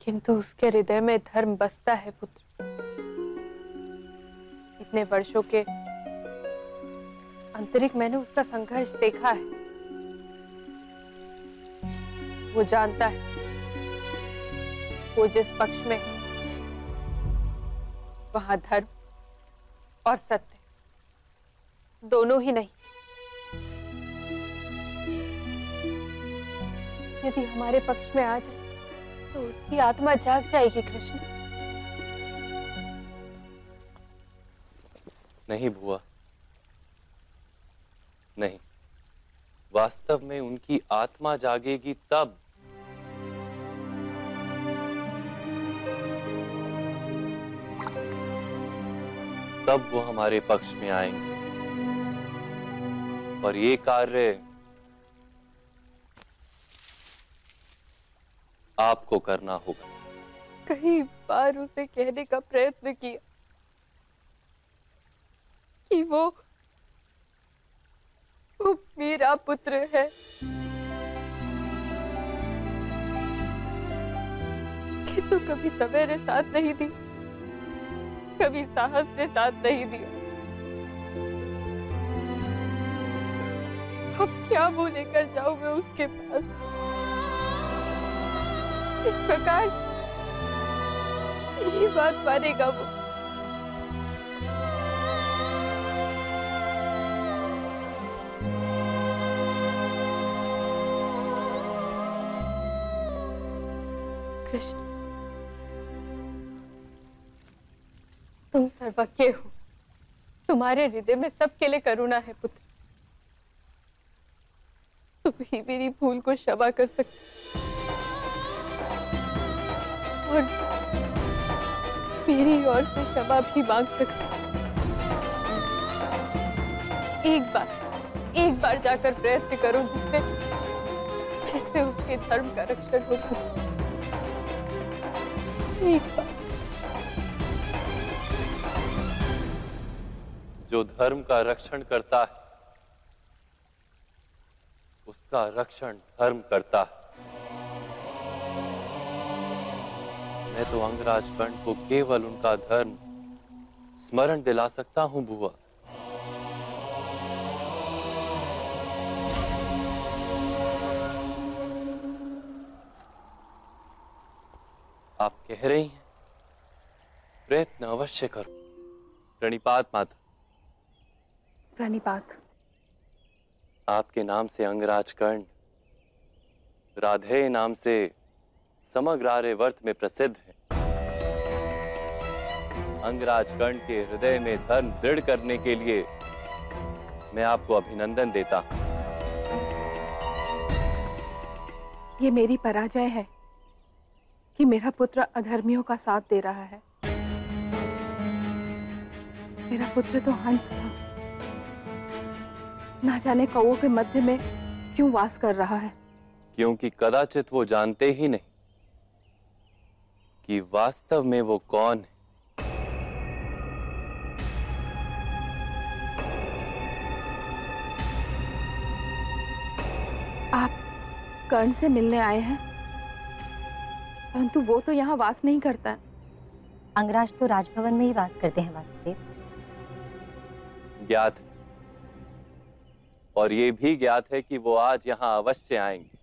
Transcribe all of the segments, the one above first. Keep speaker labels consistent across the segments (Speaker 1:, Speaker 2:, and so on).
Speaker 1: किंतु उसके हृदय में धर्म बसता है पुत्र। इतने वर्षों के आंतरिक मैंने उसका संघर्ष देखा है। वो जानता है वो जिस पक्ष में है वहां धर्म और सत्य दोनों ही नहीं। यदि हमारे पक्ष में आ जाए तो उसकी आत्मा जाग जाएगी कृष्ण।
Speaker 2: नहीं बुआ, नहीं। वास्तव में उनकी आत्मा जागेगी तब वो हमारे पक्ष में आएंगे। और ये कार्य आपको करना होगा।
Speaker 1: कई बार उसे कहने का प्रयत्न किया कि वो मेरा पुत्र है, किंतु कभी समय ने साथ नहीं दी, कभी साहस ने साथ नहीं दिया। अब क्या वो लेकर जाऊं मैं उसके पास? इस प्रकार ये बात मानेगा वो? कृष्ण, तुम सर्वज्ञ हो, तुम्हारे हृदय में सबके लिए करुणा है पुत्र। तुम ही मेरी भूल को क्षमा कर सकते और मेरी ओर से क्षमा भी मांग सकते। एक बार जाकर प्रयत्न करो जिससे उसके धर्म का रक्षण हो सके। एक बार।
Speaker 2: जो धर्म का रक्षण करता है उसका रक्षण धर्म करता है। मैं तो अंगराज कर्ण को केवल उनका धर्म स्मरण दिला सकता हूं बुआ। आप कह रही हैं प्रयत्न अवश्य करो। प्रणिपात माता।
Speaker 1: प्रणिपात।
Speaker 2: आपके नाम से अंगराज कर्ण राधेय नाम से समग्र आर्यावर्त में प्रसिद्ध है। अंगराज कर्ण के हृदय में धर्म दृढ़ करने के लिए मैं आपको अभिनंदन देता हूं।
Speaker 1: ये मेरी पराजय है कि मेरा पुत्र अधर्मियों का साथ दे रहा है। मेरा पुत्र तो हंस था, ना जाने कौओं के मध्य में क्यों वास कर रहा है।
Speaker 2: क्योंकि कदाचित वो जानते ही नहीं कि वास्तव में वो कौन है।
Speaker 1: आप कर्ण से मिलने आए हैं, परंतु वो तो यहाँ वास नहीं करता है।
Speaker 3: अंगराज तो राजभवन में ही वास करते हैं वासुदेव।
Speaker 2: ज्ञात है। और ये भी ज्ञात है कि वो आज यहाँ अवश्य आएंगे।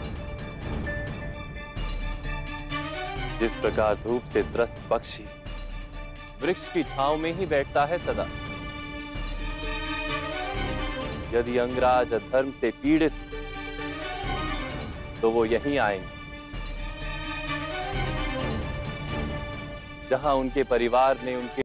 Speaker 2: जिस प्रकार धूप से त्रस्त पक्षी वृक्ष की छांव में ही बैठता है सदा, यदि अंगराज अधर्म से पीड़ित तो वो यहीं आएंगे, जहां उनके परिवार ने उनके